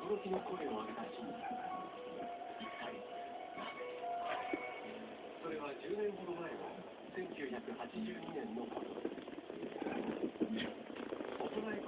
驚きの声を上げた真実。一体なぜ？それは10年ほど前の1982